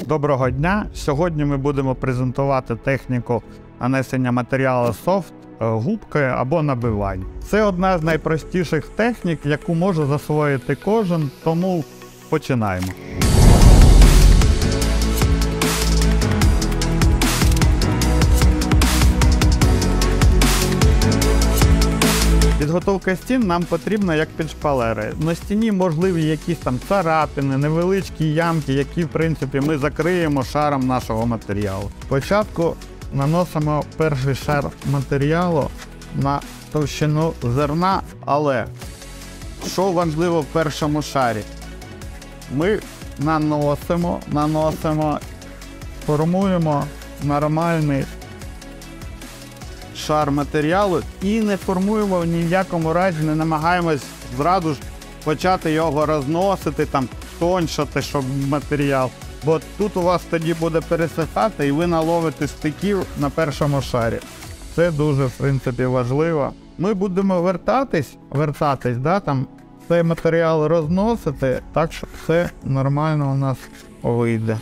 Доброго дня! Сьогодні ми будемо презентувати техніку нанесення матеріалу софт губкою або набивань. Це одна з найпростіших технік, яку може засвоїти кожен, тому починаємо. Підготовка стін нам потрібна як під шпалери. На стіні можливі якісь там царапини, невеличкі ямки, які в принципі ми закриємо шаром нашого матеріалу. Спочатку наносимо перший шар матеріалу на товщину зерна, але що важливо в першому шарі? Ми наносимо, формуємо нормальний шар матеріалу і не формуємо в ніякому разі, не намагаємось зразу ж почати його розносити, там тоншати, щоб матеріал. Бо тут у вас тоді буде пересихати і ви наловите стиків на першому шарі. Це дуже, в принципі, важливо. Ми будемо вертатись, да, там цей матеріал розносити, так, щоб все нормально у нас вийде.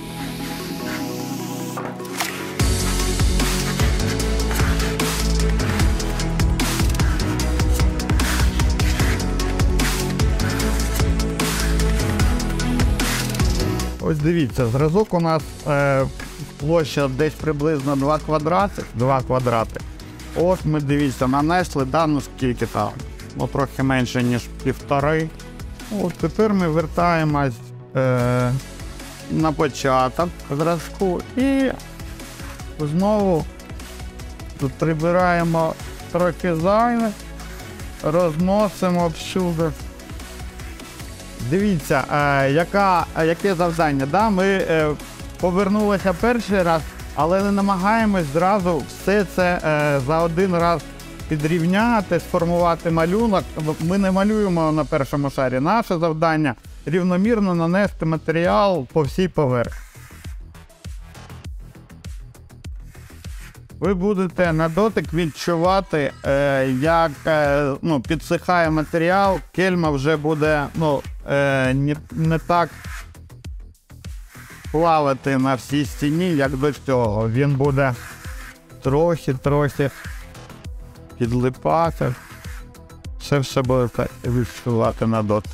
Ось дивіться, зразок у нас площа десь приблизно 2 квадрати. Ось ми, дивіться, нанесли дану скільки там, трохи менше ніж 1,5. От тепер ми вертаємось на початок зразку і знову тут прибираємо трохи зайве, розносимо всюди. Дивіться, яке завдання. Да? Ми повернулися перший раз, але не намагаємось зразу все це за один раз підрівняти, сформувати малюнок. Ми не малюємо на першому шарі. Наше завдання – рівномірно нанести матеріал по всій поверхні. Ви будете на дотик відчувати, як підсихає матеріал, кельма вже буде не так плавати на всій стіні, як до цього. Він буде трохи підлипати. Це все будете відчувати на дотик.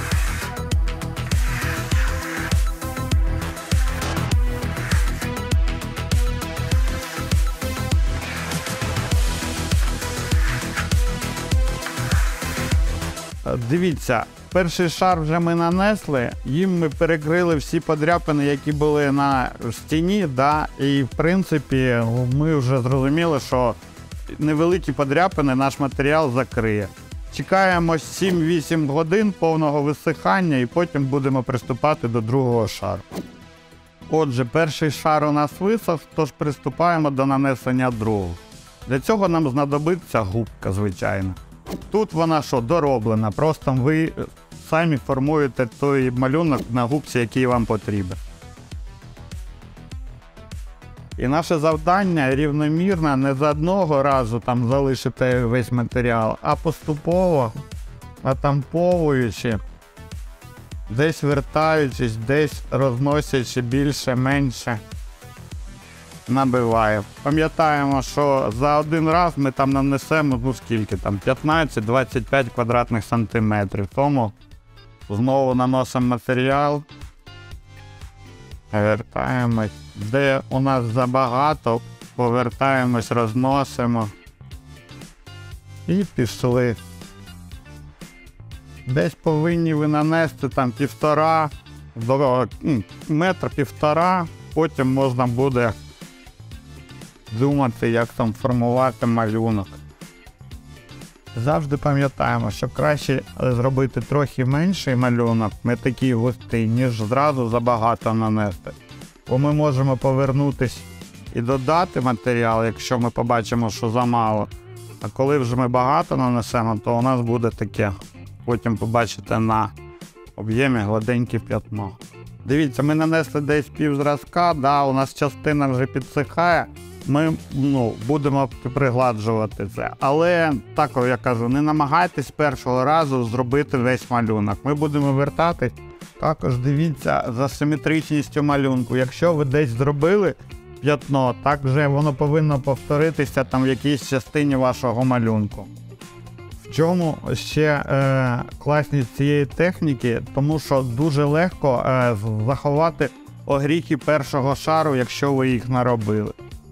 Дивіться, перший шар вже ми нанесли, їм ми перекрили всі подряпини, які були на стіні, да, і в принципі ми вже зрозуміли, що невеликі подряпини наш матеріал закриє. Чекаємо 7-8 годин повного висихання і потім будемо приступати до другого шару. Отже, перший шар у нас висох, тож приступаємо до нанесення другого. Для цього нам знадобиться губка, звичайно. Тут вона дороблена, просто ви самі формуєте той малюнок на губці, який вам потрібен. І наше завдання рівномірно, не з одного разу там залишити весь матеріал, а поступово, натамповуючи, десь вертаючись, десь розносячи більше-менше, набиваємо. Пам'ятаємо, що за один раз ми там нанесемо, 15-25 квадратних сантиметрів. Тому знову наносимо матеріал, вертаємось. Де у нас забагато, повертаємось, розносимо і пішли. Десь повинні ви нанести там 1,5 метра, потім можна буде думати, як там формувати малюнок. Завжди пам'ятаємо, що краще зробити трохи менший малюнок, не такий густий, ніж зразу забагато нанести. Бо ми можемо повернутися і додати матеріал, якщо ми побачимо, що замало. А коли вже ми багато нанесемо, то у нас буде таке, потім побачите на об'ємі гладеньке п'ятно. Дивіться, ми нанесли десь пів зразка, да, у нас частина вже підсихає. Ми будемо пригладжувати це. Але, так я кажу, не намагайтесь з першого разу зробити весь малюнок. Ми будемо вертатись Також дивіться за симетричністю малюнку. Якщо ви десь зробили п'ятно, так вже воно повинно повторитися там в якійсь частині вашого малюнку. В чому ще класність цієї техніки? Тому що дуже легко заховати огріхи першого шару, якщо ви їх наробили.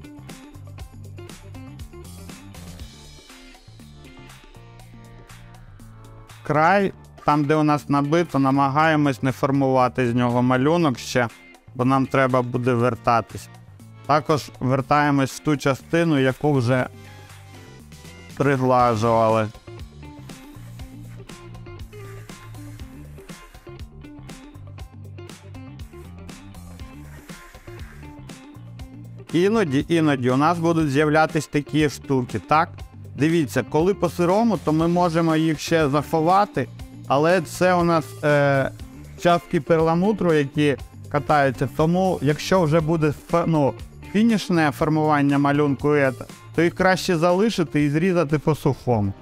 Край, там де у нас набито, намагаємось не формувати з нього малюнок ще, бо нам треба буде вертатись. Також вертаємось в ту частину, яку вже приглажували. Іноді у нас будуть з'являтися такі штуки, так? Дивіться, коли по-сирому, то ми можемо їх ще заховати, але це у нас частки перламутру, які катаються, тому якщо вже буде фінішне формування малюнку, то їх краще залишити і зрізати по-сухому.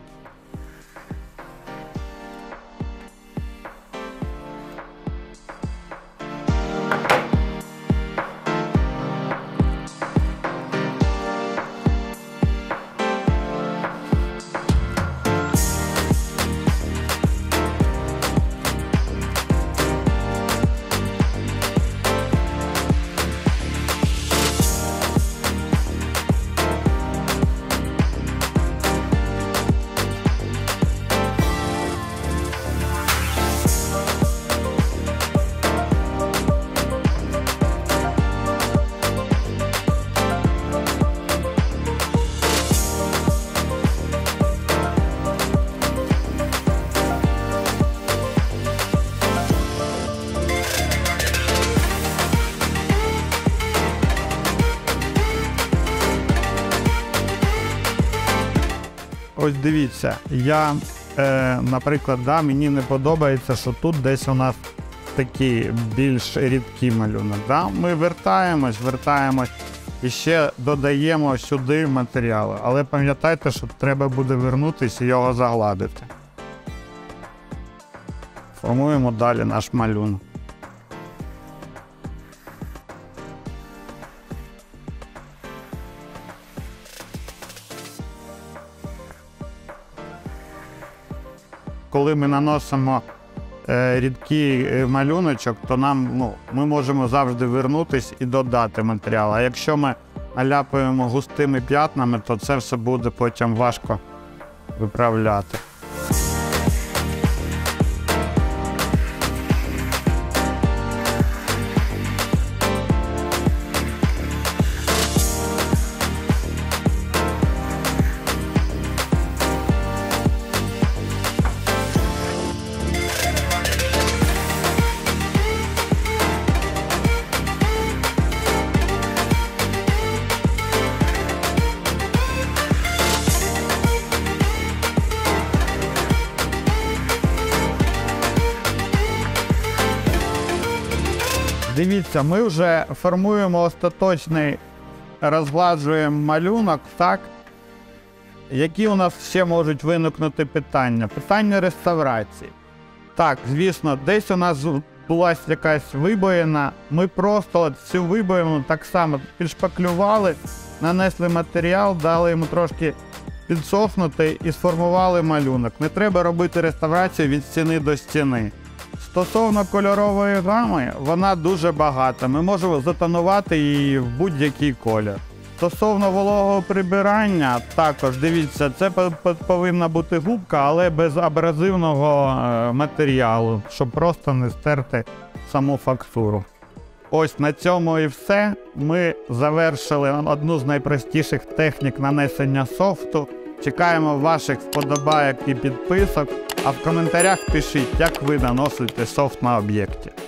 Ось дивіться, наприклад, мені не подобається, що тут десь у нас такий більш рідкий малюнок. Ми вертаємось і ще додаємо сюди матеріали. Але пам'ятайте, що треба буде вернутися і його загладити. Формуємо далі наш малюнок. Коли ми наносимо рідкий малюночок, то ми можемо завжди вернутися і додати матеріал. А якщо ми наляпуємо густими п'ятнами, то це все буде потім важко виправляти. Дивіться, ми вже формуємо остаточний, розгладжуємо малюнок, так? Які у нас ще можуть виникнути питання? Питання реставрації. Так, звісно, десь у нас була якась вибоїна, ми просто цю вибоїну так само підшпаклювали, нанесли матеріал, дали йому трошки підсохнути і сформували малюнок. Не треба робити реставрацію від стіни до стіни. Стосовно кольорової гами, вона дуже багата, ми можемо затонувати її в будь-який колір. Стосовно вологого прибирання, також, дивіться, це повинна бути губка, але без абразивного матеріалу, щоб просто не стерти саму фактуру. Ось на цьому і все. Ми завершили одну з найпростіших технік нанесення софту. Чекаємо ваших вподобайок і підписок, а в коментарях пишіть, як ви наносите софт на об'єкті.